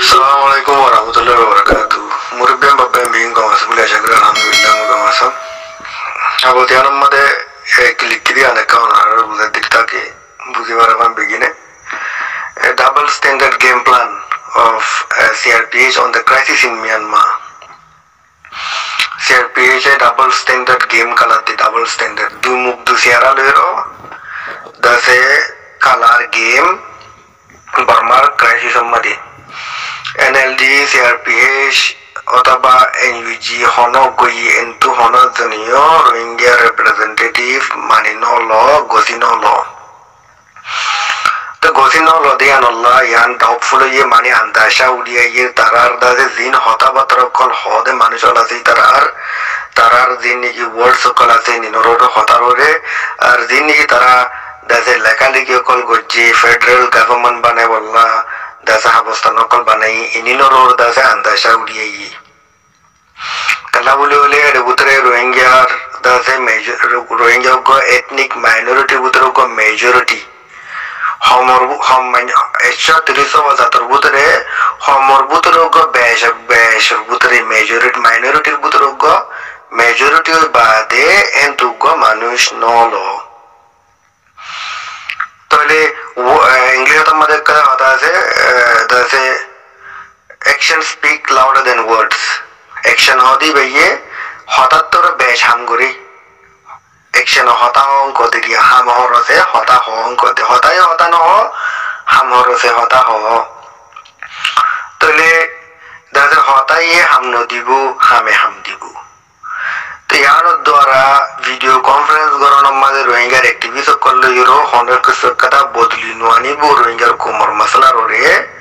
Assalamualaikum warahmatullahi wabarakatuh. Murid bapak yang kau masuk kuliah saya kira alhamdulillah muka masuk. Aku tiada nama klik kiri anak kau nara bukan dikta ke bukan barapan begini. A double standard game plan of CRPH on the crisis in Myanmar. CRPH double standard game kalat double standard. Du muk du siara lero. Dase kalar game Burma crisis amadi. NLD, CRPH, অথবা NUG হনো গই এন্টু হনো জনিয় Rohingya representative মানে নল গসি নল তো গসি নল দিয়া নল্লা ইয়ান ডাউটফুল ইয়ে মানে আন্দাশা উড়িয়া ইয়ে তারার দাজে জিন হতাবাতর কল হদে মানুষ আছে তারার জিন নাকি ওয়ার্ড সকল আছে নিনরোড হতারোরে আর জিন নাকি তারা দাজে লেখালেখি কল গজ্জি ফেডারেল গভর্নমেন্ট বানায় বললা dasa habostan nokol banai ini loror dasa andasha udiai kala bole rebutre rohingya dasa major rohingya go ethnic minority butre go majority homor esha triso wazator butre homor butre go besh butre majority minority butre go majority bade entu go manush nolo তাহলে ইংলিশে আমাদের কথা আছে দাসে action speak louder than words action হদি ভাইয়ে হঠাৎ তোর বেশ হাম করি অ্যাকশন হতা অঙ্ক দিয়া হাম হরসে হতা হ অঙ্ক দে হতাই হতা নহ হাম হরসে হতা হ তাহলে দাসে হতাই হাম নদিব হামে হাম দিব ইয়ার দ্বারা ভিডিও কনফারেন্স গরন মাঝে রোহিঙ্গার অ্যাক্টিভিস্ট করলে ইরো হনের কথা বদলি নোয়ানিব রোহিঙ্গার কোমর মশলা রে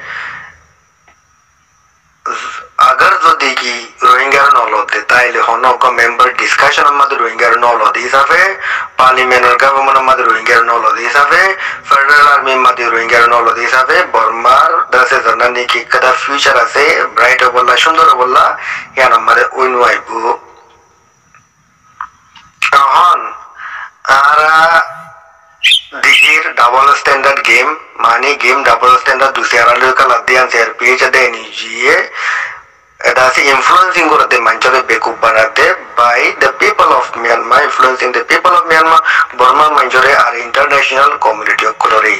अगर যদি কি রোহিঙ্গার নলদে তাইলে হনক মেম্বার ডিসকাশন আমাদের রোহিঙ্গার নলদে হিসাবে পার্লিমেন্টের গভর্নমেন্ট আমাদের রোহিঙ্গার নলদে হিসাবে ফেডারেল আর্মি আমাদের রোহিঙ্গার নলদে হিসাবে বর্মার দাসে জানানি কি কদা ফিউচার আছে ব্রাইট বললা সুন্দর বললা ইয়ান আমাদের ওই নয়ব এখন আরা দিগির ডাবল স্ট্যান্ডার্ড গেম মানে গেম ডাবল স্ট্যান্ডার্ড দুসরা লোক লাদিয়ান সের পেজ দেয় নিজিয়ে দাসি ইনফ্লুয়েন্সিং করতে মানচরে বেকুব বানাতে by the people of Myanmar influencing the people of Myanmar Burma মানচরে আর ইন্টারন্যাশনাল কমিউনিটি করে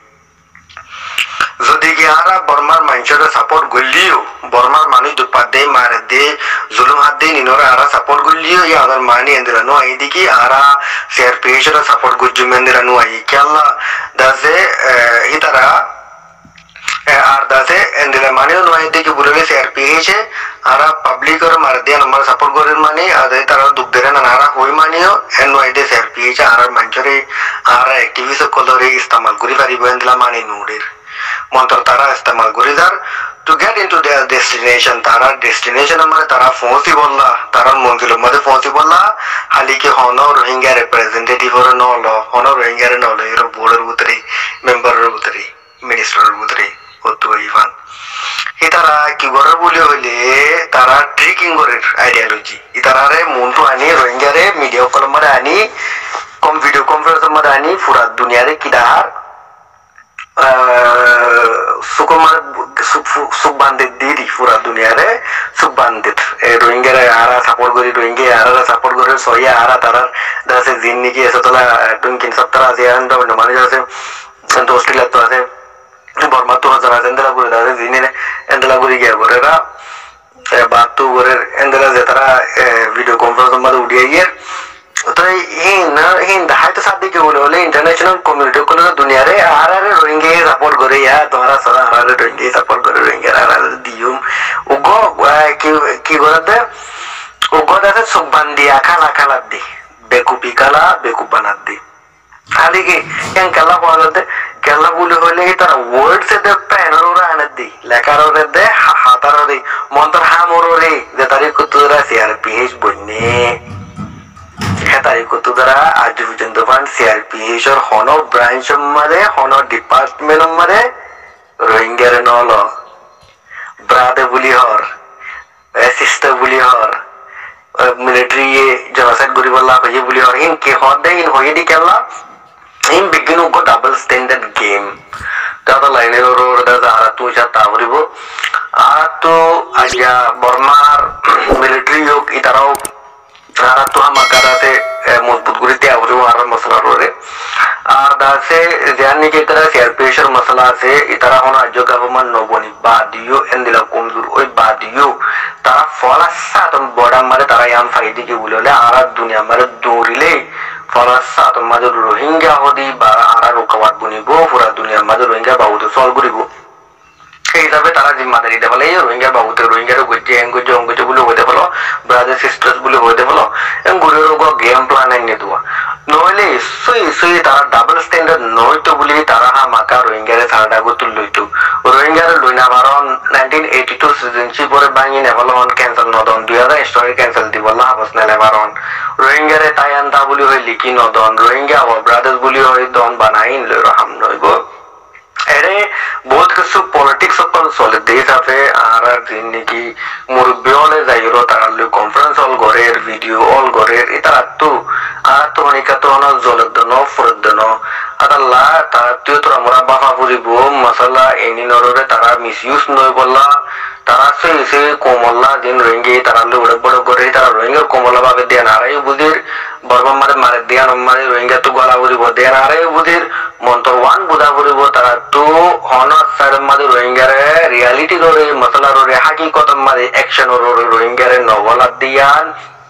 যদি কি আরা বর্মার মানচরে সাপোর্ট গলিও বর্মার মানুষ দুপাদে মারে দে জুলুম হাত দে নিনরে আরা সাপোর্ট গলিও ইয়া আদার মানি এন্দিরা নো আইদিকি আরা শেয়ার পেজরা সাপোর্ট গুজুম এন্দিরা নো আই কেলা দাসে হিতারা আর দাসে এন্দিরা মানি নো আইদিকি বুরবে শেয়ার পেজে আরা পাবলিক আর মার দে নাম্বার সাপোর্ট করেন মানি আদে তারা দুঃখ দেরে না আরা হই মানিও এন নো আইদে শেয়ার পেজে আরা মানচরে আরা অ্যাক্টিভিস্ট কলরে ইস্তেমাল করি পারিব এন্দিলা মানি নুডের মন্ত্র তারা ইস্তেমাল করি যার to get into their destination তারা ডেস্টিনেশন মানে তারা পৌঁছি বললা তারা মঞ্জিলের মধ্যে পৌঁছি বললা হালিকে হন রোহিঙ্গা রিপ্রেজেন্টেটিভ ওর নল হন রোহিঙ্গার নল এর বোর্ডের ভিতরে মেম্বারের ভিতরে মিনিস্টারের ভিতরে হতো ইভান তারা কি করে বলে হইলে তারা ট্রিকিং করে আইডিয়োলজি তারারে মনটু আনি রোহিঙ্গারে মিডিয়া কলম মধ্যে আনি কম ভিডিও কনফারেন্সের মধ্যে আনি পুরা দুনিয়ারে কিদাহার সুকুমার সুখ বান্ধিত দিদি পুরা দুনিয়ারে সুখ বান্ধিত রোহিঙ্গারে আরা সাপোর্ট করি রোহিঙ্গা আরা সাপোর্ট করে সহিয়া আরা তারা দাসে জিন নিকি এসে তোলা টুনকিন সত্তরা আছে মানুষ আছে অস্ট্রেলিয়া তো আছে বর্মা তো হাজার আছে এন্দেলা করে দাসে জিনে এন্দেলা করে গিয়া করে এরা বাতু করে এন্দেলা যে তারা ভিডিও কনফারেন্সের মধ্যে উঠিয়ে গিয়ে তো হিন হয়তো সাথে কি বলে ইন্টারন্যাশনাল কমিউনিটি করে দুনিয়ারে আর রোহিঙ্গা সাপোর্ট করে ইয়া তোমরা আর রোহিঙ্গা সাপোর্ট করে রোহিঙ্গা আর দিউম উগো কি করে দে উগো দাসে সুবান দিয়া খালা খালা দি বেকুপি কালা বেকুপ বানাত দি খালি কি কেন কালা বলা দে কালা বলে হলে তারা ওয়ার্ড সে দে প্যানর ওরা আনে দি লেখার ওরে দে হাতার ওরে মন্ত্র হামর ওরে যে তারিখ কুতুরা সিআরপিএইচ বন্যে তারিখ দ্বারা আজ পর্যন্ত সিআরপিএইচ এর হন ব্রাঞ্চ মধ্যে হন ডিপার্টমেন্ট মধ্যে রোহিঙ্গার নল ব্রাদে বুলি হর সিস্টার বুলি হর মিলিটারি জনসাইড করি বললা হয়ে বুলি হর in K Har they in হয়ে দি কেলা ইন বিগিন গো ডাবল স্ট্যান্ডার্ড গেম দাদা লাইনের ওর দাদা আর তুই যা তাবরিব আর তো আইয়া বর্মার মিলিটারি হোক ইতারাও আর তো হামাকা দাসে মজবুত করিতে আবরি আর মশলা রোরে আর দাসে জানি কে তারা শেয়ার প্রেশার মশলা আছে ইতারা হন রাজ্য গভর্নমেন্ট নবনি বাদিও এন্দিলা কমজোর ওই বাদিও তারা ফলাসা তম বড়া মারে তারা ইয়াম ফাইদি কি বলে আর দুনিয়া মারে দৌড়িলে ফলাসা তম মাঝে রোহিঙ্গা হদি বা আর রোকাবাদ বুনিব পুরা দুনিয়ার মাঝে রোহিঙ্গা বাবুতে সল করিব সেই হিসাবে তারা জিম্মাদারি দিতে পারলে রোহিঙ্গার বাবুতে রোহিঙ্গার গজ্জে এঙ্গুজে অঙ্গুজে বলে হইতে পারো ব্রাদার সিস্টার্স বলে হইতে পারো ঘুরে রোগ গেম প্ল্যান এনে দেওয়া নইলে ইসই তারা ডাবল স্ট্যান্ডার্ড নইতো বলে তারা হামাকা রোহিঙ্গারে ছাড়া গতুল লইতো রোহিঙ্গারে লই না কারণ 1982 সিটিজেনশিপ পরে ভাঙি নেভালো হন ক্যান্সেল নদন 2000 স্টোরি ক্যান্সেল দিব না হাবস নেলে বারণ রোহিঙ্গারে তাই আনতা বলি হই লিখি নদন রোহিঙ্গা ও ব্রাদার্স বলি হই দন বানাইন লই রহাম নইব এরে বহুত কিছু পলিটিক্স অকল চলে দেশ আছে আর জিন্দিগি মুরব্বী হলে যাইরো তারা লই কনফারেন্স অল গরের ভিডিও অল গরের এটা তো আর তো অনেক তো অন জলের দন ফুরের দন আদাল্লাহ তারা তুই তোরা মোরা বাফা ফুরিব মশলা এনি নররে তারা মিসইউজ নই বললা তারা সে কোমল্লা দিন রোহিঙ্গি তারা লই বড় বড় করে তারা রোহিঙ্গার কোমল্লা ভাবে দেয়া নারাই বুঝির বর্মা মারে মারে দেয়া নমারে রোহিঙ্গা তো গলা বুঝিব দেয়া নারাই বুঝির মন্তর ওয়ান বুঝা ফুরিব তারা তো হনার সাইড মাঝে রোহিঙ্গারে রিয়ালিটি রোরে মশলা রোরে হাকিকত মাঝে অ্যাকশন রোরে রোহিঙ্গারে নবলা দিয়ান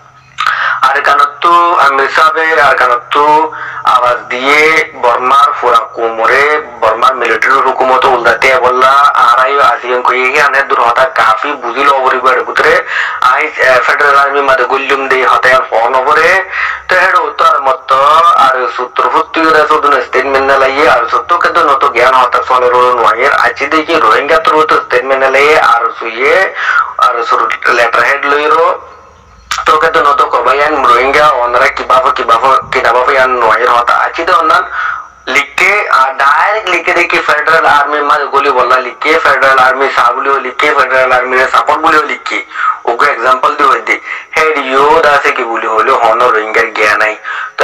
আর কানতো আমির সাহেব আর কানতো আওয়াজ দিয়ে বর্মার ফুরা কোমরে বর্মার মিলিটারি হুকুমত উল্দাতে বললা আরাই আসিয়ান কই আনে দূর হতা কাফি বুঝিল অবরিবার ভিতরে আই ফেডারেল আর্মি মাঝে গুল্লুম দে হতায়ার ফোন ওপরে তো হেড উত্তর মত আর সূত্র ফুত্তি করে শুধু স্টেটমেন্ট লাইয়ে আর সত্য কিন্তু নত জ্ঞান হতা চলে রো নয়ের আজি দেখি রোহিঙ্গা তো স্টেটমেন্ট লাইয়ে আর সুইয়ে আর লেটার হেড লইরো তো কিন্তু নত কবায়ান রোহিঙ্গা ওনারা কিভাবে ইয়ান নয়ের হতা আজি তো অন্যান লিখে ডাইরেক্ট লিখে দেখি ফেডারেল আর্মি মাঝে গুলি বললা লিখে ফেডারেল আর্মি সাবলিও লিখে ফেডারেল আর্মি সাপোর্ট বলিও লিখে ওকে এক্সাম্পল দিয়ে হইতে হেড ইউ দাসে কি বলি হলো হন রোহিঙ্গার জ্ঞান নাই তো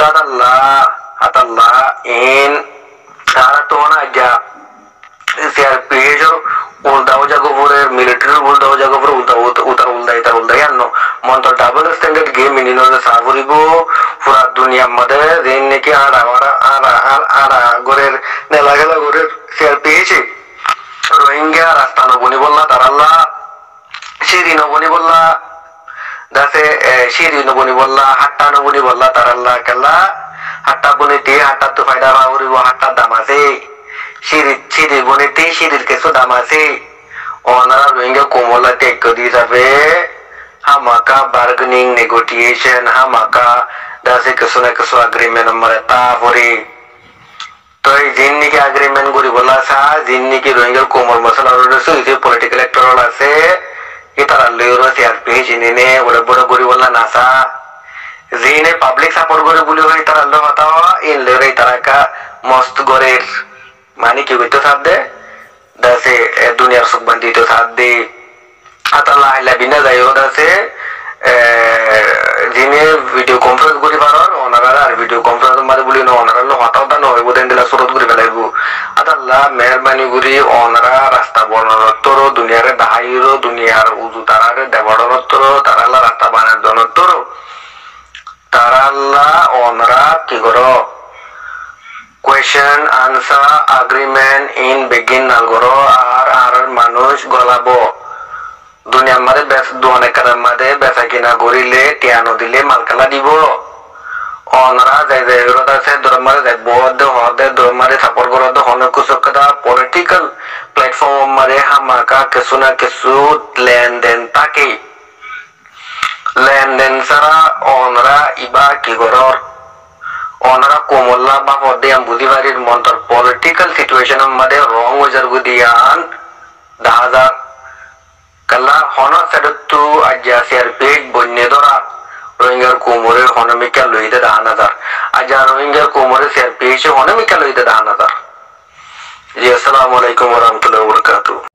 আতাল্লাহ ইন তারা তো না যা সিআরপিএফ উল্টাও জাগপুরের মিলিটারি উল্টাও জাগপুর উতার উল্টাই আনো মন্ত ডাবল স্ট্যান্ডার্ড গেম ইনিনরে সাবরিব পুরা দুনিয়ার মধ্যে যেন নাকি আর গরের নেলা গেলা গরের সিআরপিএফ রোহিঙ্গা রাস্তা নবনি বললা তারাল্লা সিঁড়ি নবনি বললা দাসে সিঁড়ি নবনি বললা হাট্টা নবনি বললা তারাল্লা কেলা হাট্টা বনিতে হাট্টা তো ফায়দা পাবরিব হাট্টার দাম আছে সিঁড়ি বনিতে সিঁড়ির কিছু দাম আছে ওনারা রোহিঙ্গা কোমলা টেক দিয়ে যাবে হামাকা বার্গেনিং নেগোটিয়েশন হামাকা দাসে কিছু না কিছু এগ্রিমেন্ট মানে তারপরে তো এই জিন্নিকে এগ্রিমেন্ট করি বলা সা জিন্নিকে রোহিঙ্গার কোমল মশলা রয়েছে যে পলিটিক্যাল এক্টর আছে তারা লইরো সিআরপিএফ চিনিনে বড় বড় করি বললা নাসা জিনে পাবলিক সাপোর্ট করে বলি হই তারা লো হতা ইন লইরে তারা কা মস্ত গরের মানে কি হইতো সাথ দে দাসে দুনিয়ার সুখ বান্দি তো সাথ দে আতাল্লাহ আইলা বিনা যাইও দাসে জিনে ভিডিও কনফারেন্স করি পারর ওনারা আর ভিডিও কনফারেন্স মাঝে বলি না ওনারা লো হতাও তা নয় বোধ দিলা সুরত করে ফেলাইব আতাল্লাহ মেহরবানি করি ওনারা রাস্তা বর্ণনত্তর দুনিয়ারে দাহাইরো দুনিয়ার উজু তারারে দেবড়নত্তর তারাল্লাহ রাস্তা বানার জনত্তর তারাল্লাহ ওনারা কি করো কোয়েশ্চন আনসার এগ্রিমেন্ট ইন বিগিন না করো আর মানুষ গলাবো দুনিয়ার মাঝে অনেকের মাঝে বেচা কিনা করিলে টিয়ানো দিলে মালকালা দিব ওনারা যাই আছে দরমারে যাই বদ হদে দরমারে সাপোর্ট করতে অনেক কিছু কথা পলিটিক্যাল প্ল্যাটফর্ম মারে হামাকা কিছু না কিছু লেনদেন থাকে লেনদেন ছাড়া ওনারা ইবা কি করর ওনারা কোমল্লা বা পদে বুঝি পারির মন্তর পলিটিক্যাল সিচুয়েশনের মধ্যে রং ওজার গুদিয়ান 10,000 কাল্লা হন সেডতু আজ্জা সিআরপিএফ বন্যে ধরা রোহিঙ্গার কোমরের হনমিকা লইতে 10,000 আজ্জা রোহিঙ্গার কোমরের সিআরপিএফ হনমিকা লইতে 10,000 জি আসসালামু আলাইকুম ওয়া রাহমাতুল্লাহি ওয়া বারাকাতুহু।